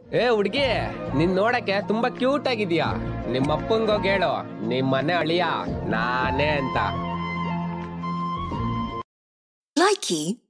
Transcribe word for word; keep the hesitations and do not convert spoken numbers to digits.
ಏ ಹುಡ್ಗಿ, ನಿನ್ ನೋಡಕ್ಕೆ ತುಂಬಾ ಕ್ಯೂಟ್ ಆಗಿದ್ಯಾ. ನಿಮ್ಮಪ್ಪಂಗೋಗ್ ಹೇಳು ನಿಮ್ ಮನೆ ಅಳಿಯ ನಾನೇ ಅಂತ. Likey